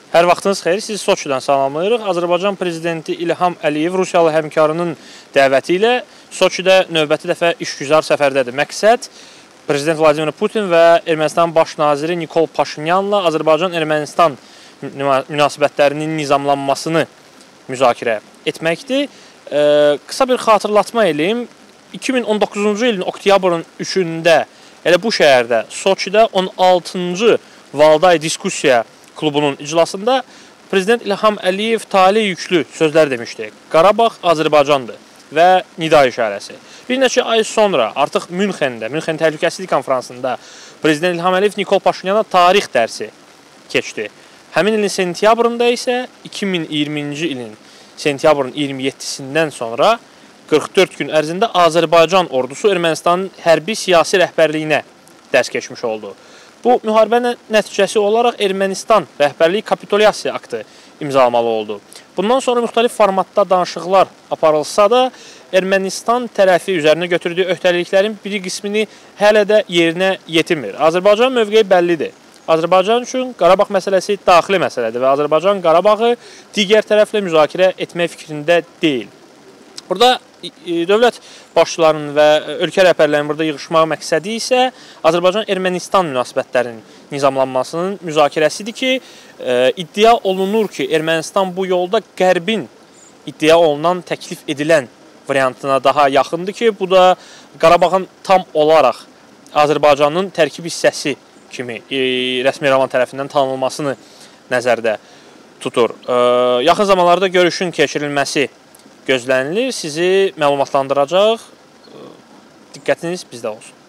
Hər vaxtınız xeyir, sizi Soçidən salamlayırıq. Azərbaycan Prezidenti İlham Əliyev Rusiyalı həmkarının dəvəti ilə Soçidə növbəti dəfə işgüzar səfərdədir. Məqsəd Prezident Vladimir Putin və Ermənistan Baş Naziri Nikol Paşinyanla Azərbaycan-Ermənistan münasibətlərinin nizamlanmasını müzakirə etməkdir. Qısa bir xatırlatma eləyim. 2019-cu ilin oktyabrın 3-də elə bu şəhərdə, Soçidə 16-cı Valday Diskussiya klubunun iclasında Prezident İlham Əliyev talih yüklü sözlər demişdi. Qarabağ Azərbaycandır və nida işarəsi. Bir neçə ay sonra artıq Münxendə, Münxen Təhlükəsizlik Konfransında Prezident İlham Əliyev Nikol Paşinyana tarix dərsi keçdi. Həmin ilin sentyabrında isə 2020-ci ilin sentyabrın 27-sindən sonra 44 gün ərzində Azərbaycan ordusu Ermənistanın hərbi siyasi rəhbərliyinə dərs keçmiş oldu. Bu, müharibə nəticəsi olaraq Ermənistan rəhbərliyi kapitulyasiya aktı imzalamalı oldu. Bundan sonra müxtəlif formatda danışıqlar aparılsa da, Ermənistan tərəfi üzərinə götürdüyü öhdəliklərin bir qismini hələ də yerinə yetirmir. Azərbaycan mövqeyi bəllidir. Azərbaycan üçün Qarabağ məsələsi daxili məsələdir və Azərbaycan Qarabağı digər tərəflə müzakirə etmək fikrində deyil. Burada dövlət başçılarının və ölkə rəhbərlərinin burada yığışmaq məqsədi isə Azərbaycan-Ermənistan münasibətlərinin nizamlanmasının müzakirəsidir ki, iddia olunur ki, Ermənistan bu yolda Qərbin iddia olunan, təklif edilən variantına daha yaxındır ki, bu da Qarabağın tam olaraq Azərbaycanın tərkib hissəsi kimi rəsmi İrəvan tərəfindən tanınılmasını nəzərdə tutur. Yaxın zamanlarda görüşün keçirilməsi gözlənilir, sizi məlumatlandıracaq. Diqqətiniz bizdə olsun.